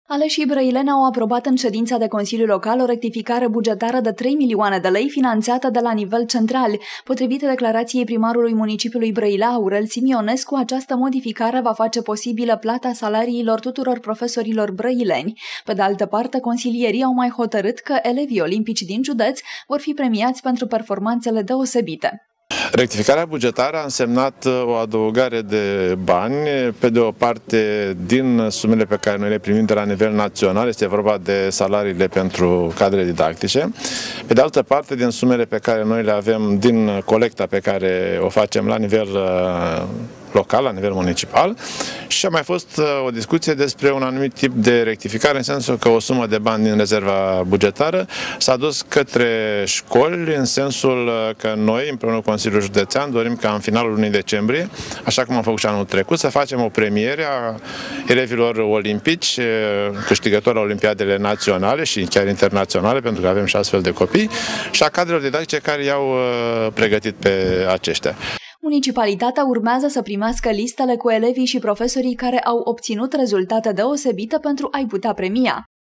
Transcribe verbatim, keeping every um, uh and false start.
Aleșii brăileni au aprobat în ședința de Consiliu Local o rectificare bugetară de trei milioane de lei finanțată de la nivel central. Potrivit declarației primarului municipiului Brăila, Aurel Simionescu, această modificare va face posibilă plata salariilor tuturor profesorilor brăileni. Pe de altă parte, consilierii au mai hotărât că elevii olimpici din județ vor fi premiați pentru performanțele deosebite. Rectificarea bugetară a însemnat o adăugare de bani, pe de o parte din sumele pe care noi le primim de la nivel național, este vorba de salariile pentru cadrele didactice, pe de altă parte din sumele pe care noi le avem din colecta pe care o facem la nivel local, la nivel municipal, și a mai fost o discuție despre un anumit tip de rectificare, în sensul că o sumă de bani din rezerva bugetară s-a dus către școli, în sensul că noi, împreună cu Consiliul Județean, dorim ca în finalul lunii decembrie, așa cum am făcut și anul trecut, să facem o premiere a elevilor olimpici, câștigători la olimpiadele naționale și chiar internaționale, pentru că avem și astfel de copii, și a cadrelor didactice care i-au pregătit pe aceștia. Municipalitatea urmează să primească listele cu elevii și profesorii care au obținut rezultate deosebite pentru a-i putea premia.